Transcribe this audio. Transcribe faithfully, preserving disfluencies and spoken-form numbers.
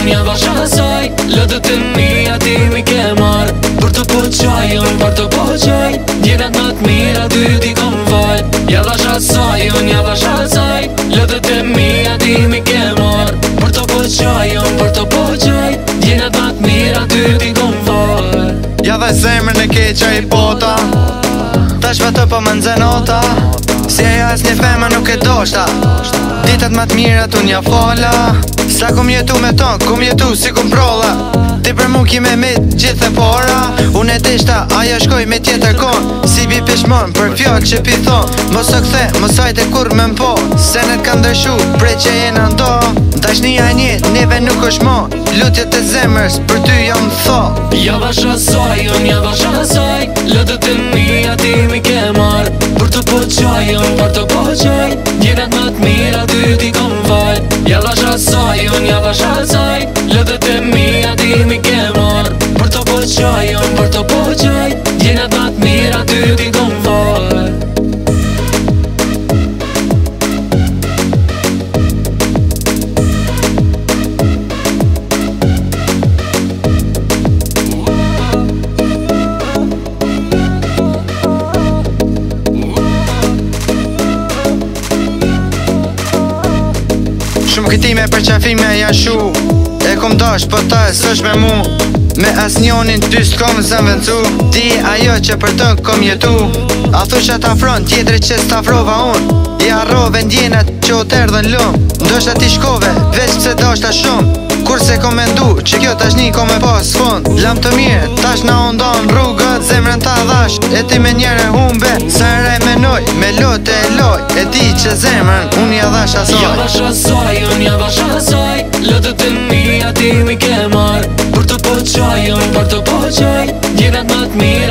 unë ja dhash asaj. Lëdët e mija ti mi ke marr, për të po qaj, unë për të po qaj. Djenat më të mira ty ti kom val. Ja dhash asaj, unë ja dhash asaj. Lëdët e mija ti mi ke marr, për të po qaj, unë për të po qaj. Djenat më të mira ty ti kom val. Ja dhe zemrën e keqa i pota, tash vetë po më nxenota. Si e as një fema nuk e doshta, ditët më të mirat unë ja fola. Sa kum jetu me ton, kum jetu si kum prolla. Ti për mu ki me mit gjithë e pora. Unë e dishta, aja shkoj me tjetër kon. Si bi pishmon, për fjallë që pi thon. Mos o kthe, mos ajte kur me mpo. Senet kanë dërshu, prej që jena ndo. Dashnia e njët, neve nuk është mo. Lutjet e zemrës, për ty jam tho. Ja dhash asaj, unë ja dhash asaj. Lëdët e mija ti mi ke marr, për të po qaj, unë për të po qaj. Djenat më të mira ty ti kom val. Ja dhash asaj, unë ja dhash asaj. Lëdët e mija ti mi ke marr, për të po qaj, unë për të po qaj. Djenat më të mira ty ti kom val. Shumë këtime për qafime janë shu, e kom dash po ta e sësh me mu. Me as njonin ty s'kom zëm vencu, ti ajo që për të kom jetu. A thu që t'afron tjetëri që s'tafrova unë, i arrove ndjenat që o terdhen lum. Ndoshta ti shkove, veç pse dashta shumë, kurse kom mendu që kjo tash një kom e pas fund. Lam të mirë, tash na ondon rrugët, zemrën ta dhash, e ti me njere humbe. Sa rej menoj, me lot e loj, e di që zemrën unë ja dhash asaj. Ja dhash asaj, unë ja dhash asaj. Lëdët e mija ti mi ke marr, për të po qaj, unë për të po qaj. Djenat më të mira